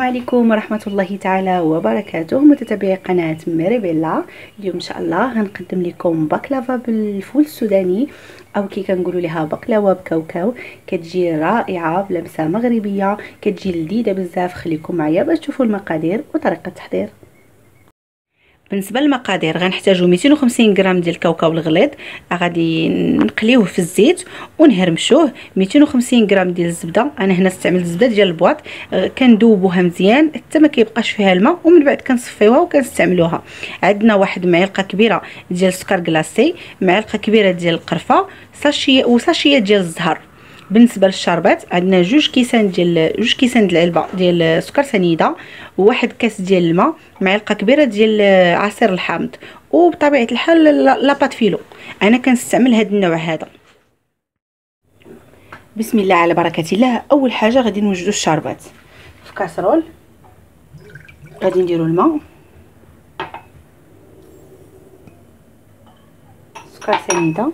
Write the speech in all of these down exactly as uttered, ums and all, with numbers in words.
عليكم ورحمة الله تعالى وبركاته متتبعي قناة ميريبيلا. اليوم ان شاء الله غنقدم لكم بقلاوه بالفول السوداني او كي كنقولوا لها بقلاوه بكاوكاو. كتجي رائعه بلمسه مغربيه، كتجي لذيذه بزاف. خليكم معايا باش تشوفوا المقادير وطريقه التحضير. بالنسبه للمقادير غنحتاجو مئتين وخمسين غرام ديال الكاوكاو الغليظ، غادي نقليوه في الزيت ونهرمشوه. مئتين وخمسين غرام ديال الزبده، انا هنا استعملت الزبده ديال البواط، كندوبوها مزيان حتى ما كيبقاش فيها الماء، ومن بعد كنصفيوها وكنستعملوها. عندنا واحد معلقه كبيره ديال السكر كلاصي، معلقه كبيره ديال القرفه، ساشيه وساشيه ديال الزهر. بالنسبه للشربات عندنا جوج كيسان ديال جوج كيسان د العلبه ديال السكر سنيده، وواحد كاس ديال الماء، معلقه كبيره ديال عصير الحامض، وبطبيعه الحال لاباط فيلو. انا كنستعمل هذا النوع هذا. بسم الله على بركه الله. اول حاجه غادي نوجدوا الشربات في كاسرول. غادي نديروا الماء، سكر سنيده،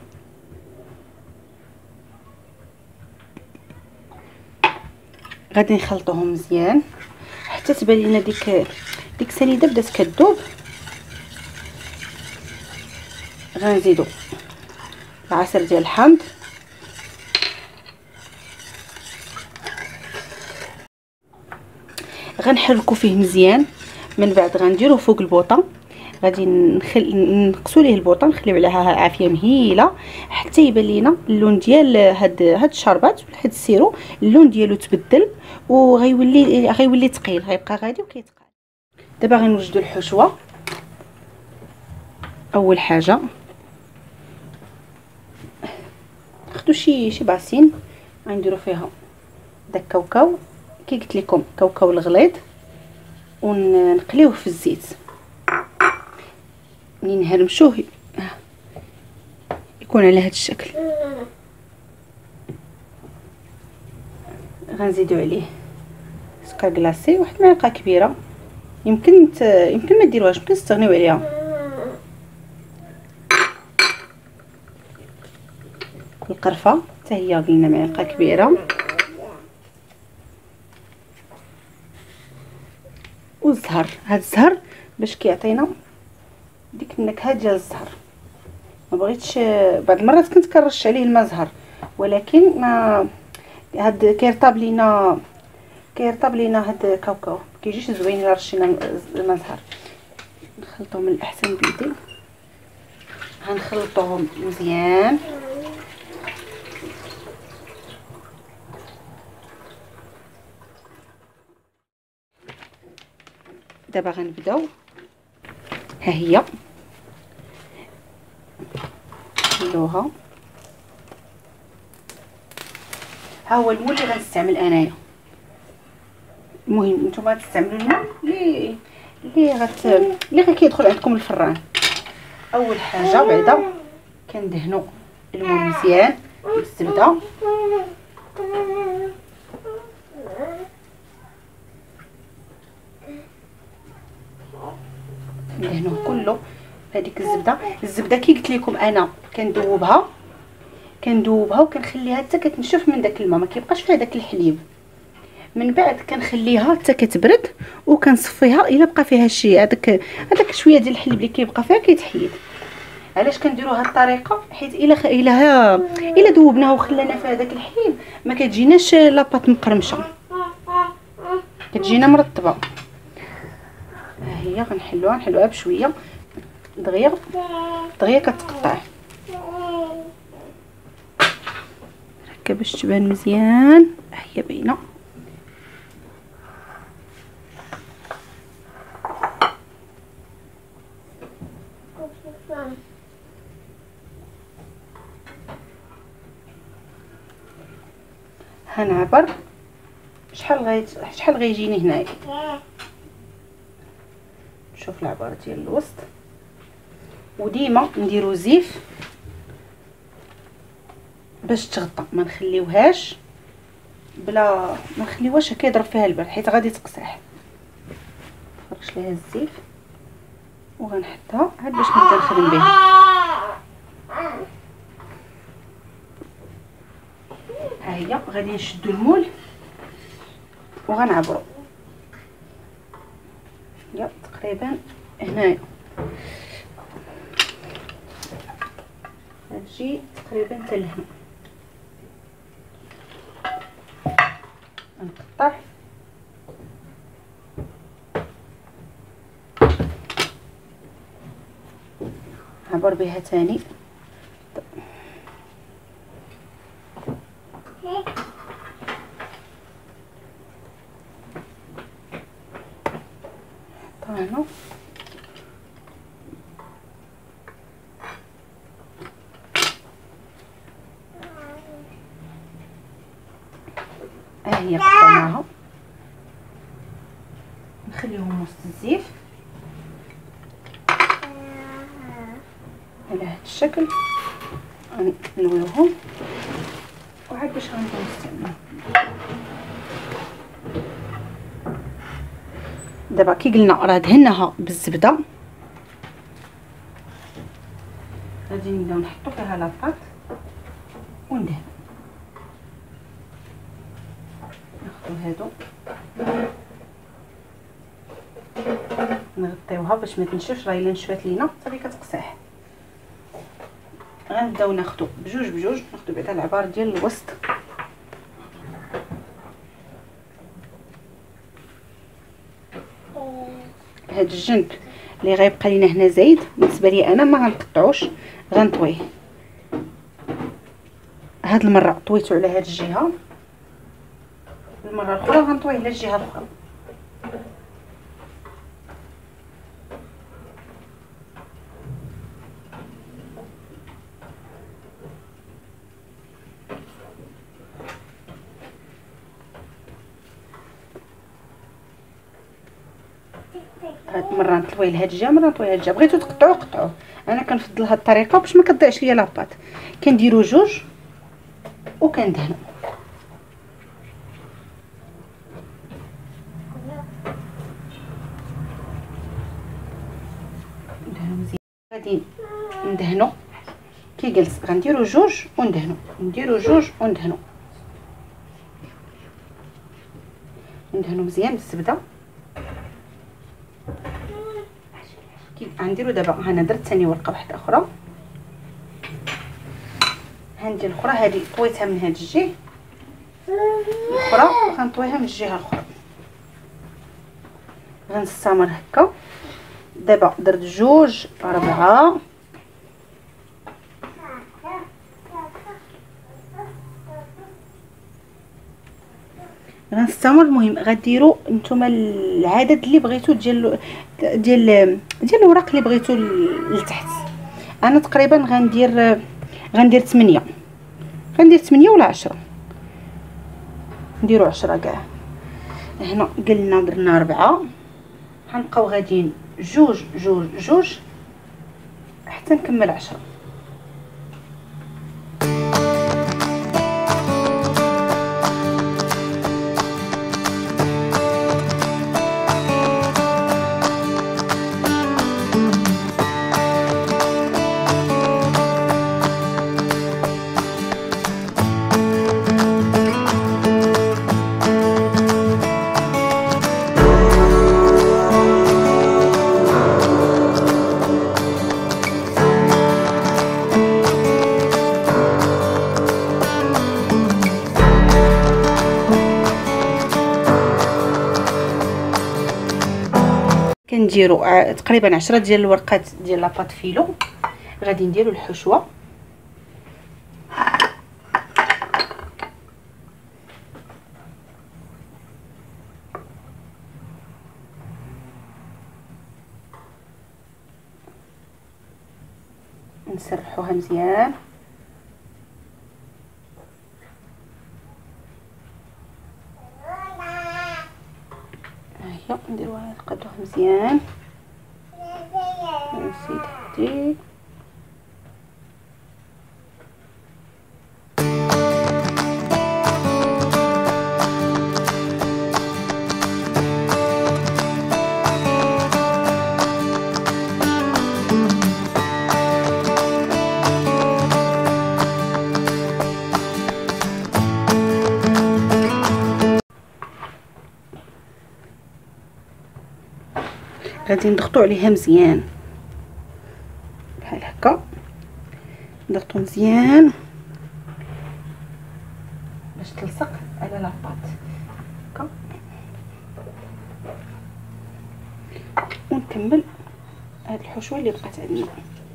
غادي نخلطوهم مزيان حتى تبان لنا ديك ديك السنيده بدات كذوب. غنزيدو العصير ديال الحامض، غنحركو فيه مزيان. من بعد غنديروه فوق البوطه، غادي نخل... نقصوا ليه البوطه، نخليو عليها عافيه مهيله حتى يبان لينا اللون ديال هاد هاد الشربات ولا هاد السيرو. اللون ديالو تبدل وغيولي غيولي ثقيل، غيبقى غادي وكيتقال. دابا غنوجدوا الحشوه. اول حاجه ناخذوا شي شي باصين غنديروا فيها داك الكاوكاو كي قلت لكم، كاوكاو الغليظ، ونقليوه في الزيت. ملي نهرمشوه يكون على هذا الشكل. غنزيدوا عليه سكر كلاصي، واحد المعلقه كبيره، يمكن ت... يمكن ما ديروهاش، يمكن تستغنيو عليها. القرفه حتى هي قلنا معلقه كبيره، والزهر. هذا الزهر باش كيعطينا ديك النكهه ديال الزهر. ما بغيتش بعض المرات كنت كنرش عليه الماء زهر، ولكن ما هاد كيرطاب لينا كيرطاب لينا هاد الكاوكاو، كيجيش زوين الا رشينا الماء زهر. نخلطوه من الاحسن بيدي، غنخلطوهم مزيان. دابا غنبداو، ها هي نحلوها. ها هو المول اللي غنستعمل انايا. المهم نتوما تستعملوا المول اللي اللي غت اللي غيدخل عندكم الفران. اول حاجه بعدا كندهنوا المول مزيان بالزبده، ندهنوه كله بهذيك الزبده. الزبده كي قلت لكم انا كندوبها كندوبها وكنخليها حتى كتنشف من داك الماء، ما كيبقاش فيها داك الحليب. من بعد كنخليها حتى كتبرد وكنصفيها. الا بقى فيها شي هذاك هذاك شويه ديال الحليب اللي كيبقى فيها كيتحيد. علاش كنديروا هذه الطريقه؟ حيت الا خ... الا الا ذوبناها وخلانا فيها داك الحليب ما كتجيناش لاباط مقرمشه، كتجينا مرطبه. ها هي غنحلوها نحلوها بشويه دغيا دغيا كتقطع هكا باش تبان مزيان. ها هي باينه. هنعبر شحال غي شحال غيجيني هنايا. شوف العبار ديال الوسط، وديما نديرو زيف باش تغطى، ما نخليوهاش بلا ما نخليوهاش هكا يضرب فيها البرد حيت غادي تقصح. نفرش ليها الزيف وغنحطها عاد باش نبدا نخدم بها. ها هي غادي نشدو المول وغنعبرو. تقريبا هنايا، هتجي تقريبا حتى لهنا. نقطع عبر بها تاني. طبعا ها هي قطعناها، نخليهم وسط الزيت على هذا الشكل. غنلويوهم وعاد باش غنبداو نستعملوهم. دابا كي قلنا راه دهناها بالزبده، غادي نبداو نحطو فيها لاطاط وندهنو. ناخدو هادو نغطيوها باش ما تنشفش، راه الا نشفات لينا صافي كتقصح. غنبداو ناخدو بجوج بجوج، ناخدو بعدا العبار ديال الوسط. هاد الجنب اللي غيبقى لينا هنا زايد بالنسبه لي انا ما غنقطعوش، غنطويه. هاد المره طويتو على هاد الجهه، المره الاخرى غنطويه على الجهه الاخرى. هاد المره نطوي لهاد الجهه، مره نطوي لهاد الجهه. بغيتو تقطعوه قطعوه، انا كنفضل هاد الطريقه باش ما كتضيعش ليا لاباط. كنديرو جوج وكندهنو. ندهنو مزيان. غادي ندهنو كي جلس، غنديرو جوج وندهنو، نديرو جوج وندهنو، ندهنو مزيان بالزبده. كي غنديرو دابا، هنا درت ثاني ورقه واحده اخرى، هندير الاخرى هذه طويتها من هاد الجهه، الاخرى غنطويها من الجهه الاخرى. غنستمر هكا. دابا درت جوج، أربعة، غنستمر. المهم غديروا نتوما العدد اللي بغيتو ديال ديال ديال الوراق اللي بغيتو لتحت. انا تقريبا غندير غندير ثمانية، غندير ثمانية ولا عشرة، نديرو عشرة كاع. هنا قلنا درنا أربعة، غنبقاو غاديين جوج جوج جوج حتى نكمل عشرة. كنديرو تقريبا عشرة ديال الورقات ديال لاباط فيلو. غادي نديرو الحشوه، نسرحوها مزيان. هيا نديروها نقادوها مزيان. نزيد هادي غادي نضغطوا عليها مزيان بحال هكا، نضغطوا مزيان باش تلصق على لاباط هكا، ونكمل هاد الحشوه اللي بقات عندنا.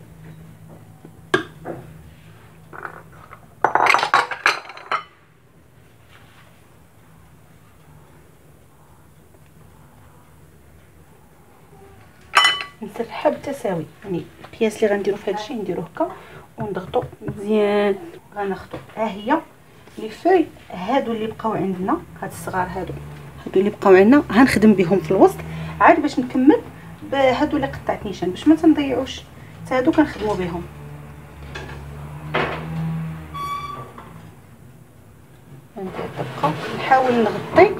نسرحها بالتساوي، يعني القياس اللي غنديرو في هذا الشيء نديرو هكا ونضغطو مزيان. غناخدو ها هي لي فوي هادو اللي بقاو عندنا، هاد الصغار هادو هادو اللي بقاو عندنا غنخدم بهم في الوسط عاد باش نكمل بهادو اللي قطعت نيشان باش ما تنضيعوش، حتى هادو كنخدموا بهم. ندير دقه نحاول نغطي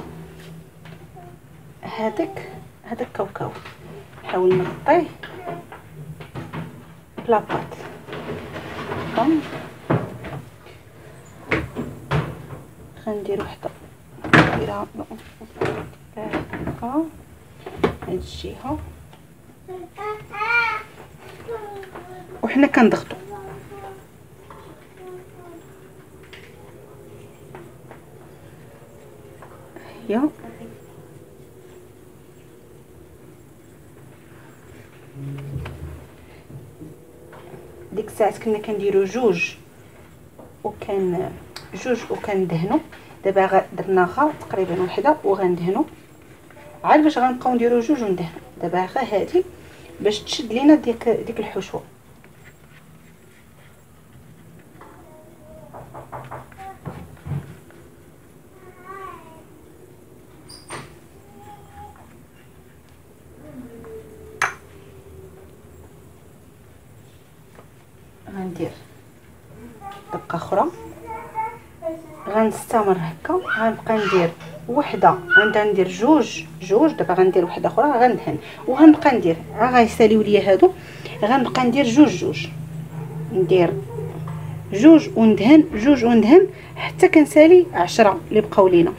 هذاك هذاك كاوكاو، نحاول نغطيه بلاباط هكا. غندير وحده نديرها هكا هاد الجهه، وحنا كنضغطو هي ديك الساعات كنا كنديرو جوج وكان جوج وكندهنوا، دابا درناها تقريبا وحده وغندهنوا عاد باش غنبقاو نديرو جوج وندهنوا. دابا غير هادي باش تشد لينا ديك ديك الحشوه. غندير دقه اخرى، غنستمر هكا، غنبقى ندير وحده غنبدا ندير جوج جوج، دابا غندير وحده اخرى غندهن وغنبقى ندير، ها غيساليو ليا هادو، غنبقى ندير جوج جوج، ندير جوج وندهن جوج وندهن حتى كنسالي عشرة اللي بقاو لينا.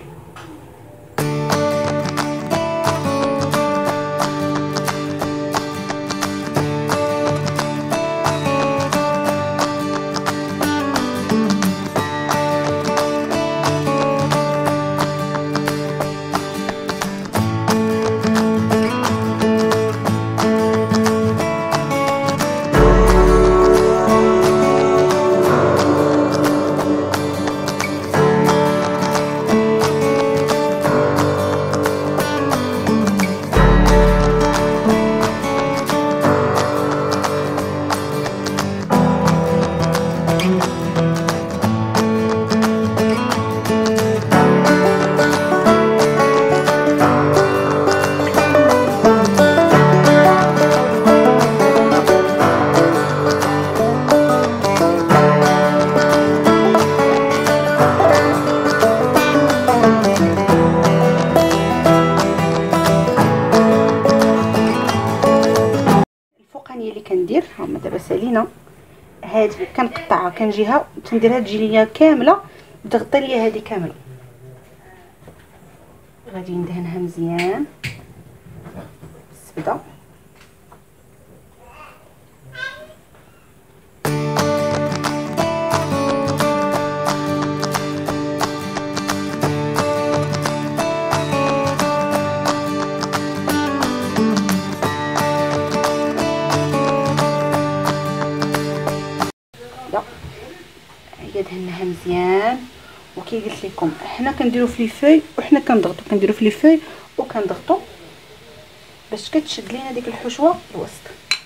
اللي كندير هما دابا سالينا، هذه كنقطعها كنجيها تنديرها تجي ليا كامله، تغطي ليا هذه كامله. غادي ندهنها مزيان بالزبده، دهناها مزيان. وكي قلت لكم حنا كنديروا في لي فوي وحنا كنضغطوا، كنديروا في لي فوي وكنضغطوا باش كتشد لينا ديك الحشوه الوسط.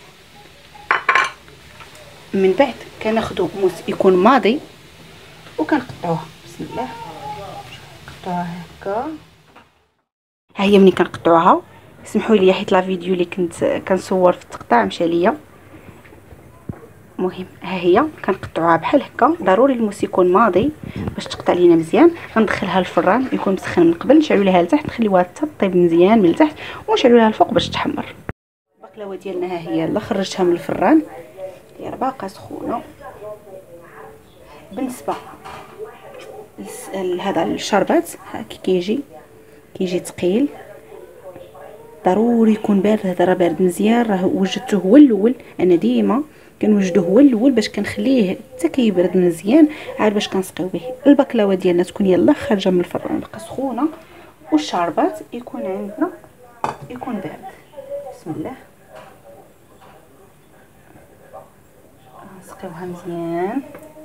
من بعد كناخذوا موس يكون ماضي وكنقطعوها. بسم الله، نقطعوها هكا. ها هي ملي كنقطعوها، سمحوا لي حيت لا فيديو اللي كنت كنصور في التقطاع مشى ليا. مهم ها هي كنقطعوها بحال هكا. ضروري الموس يكون ماضي باش تقطع لينا مزيان. غندخلها للفران يكون مسخن من قبل، نشعلوا ليها لتحت، نخليوها حتى طيب مزيان من التحت ونشعلوا ليها الفوق باش تحمر. البقلاوه ديالنا ها هي يلا خرجتها من الفران، هي باقا سخونه. بالنسبه لهذا الشربات ها كي كيجي كيجي ثقيل، ضروري يكون بارد. هذا راه بارد مزيان، راه وجدته هو الاول، انا ديما كنوجدو هو الاول باش كنخليه حتى كيبرد مزيان عاد باش كنسقيو به. البقلاوه ديالنا تكون يلا خارجه من الفران بقى سخونه، والشربات يكون عندنا يكون بارد. بسم الله نسقيوها مزيان.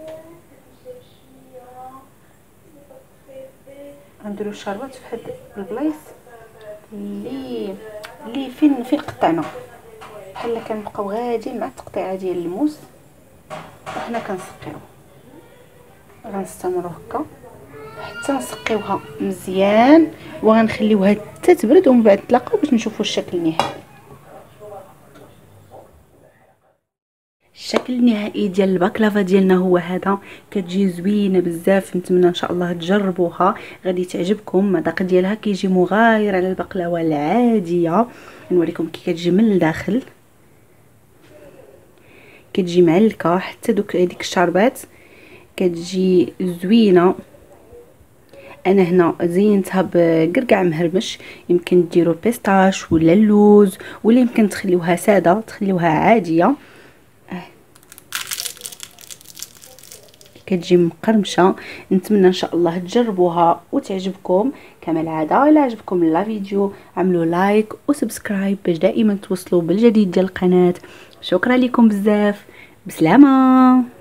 غنديرو الشربات في حد البلايص اللي اللي فين فين قطعنا، بحال كنبقاو غاديين مع التقطيعه ديال الموس وحنا كنسقيو. غنستمروا هكا حتى نسقيوها مزيان وغنخليوها حتى تبرد، ومن بعد نتلاقاو باش نشوفوا الشكل النهائي. الشكل النهائي ديال الباكلافا ديالنا هو هذا، كتجي زوينه بزاف. نتمنى ان شاء الله تجربوها، غادي تعجبكم. المذاق ديالها كيجي مغاير على البقلاوه العاديه. نوريكم كي كتجي من الداخل، كتجي معلكه حتى دوك هذيك الشربات كتجي زوينه. انا هنا زينتها بقرقع مهرمش، يمكن ديروا بيستاش ولا اللوز، ولا يمكن تخليوها ساده تخليوها عاديه. كتجي مقرمشه. نتمنى ان شاء الله تجربوها وتعجبكم. كما العاده الا عجبكم لا فيديو عملوا لايك وسبسكرايب باش دائما توصلوا بالجديد ديال القناه. شكرا لكم بزاف، بسلامه.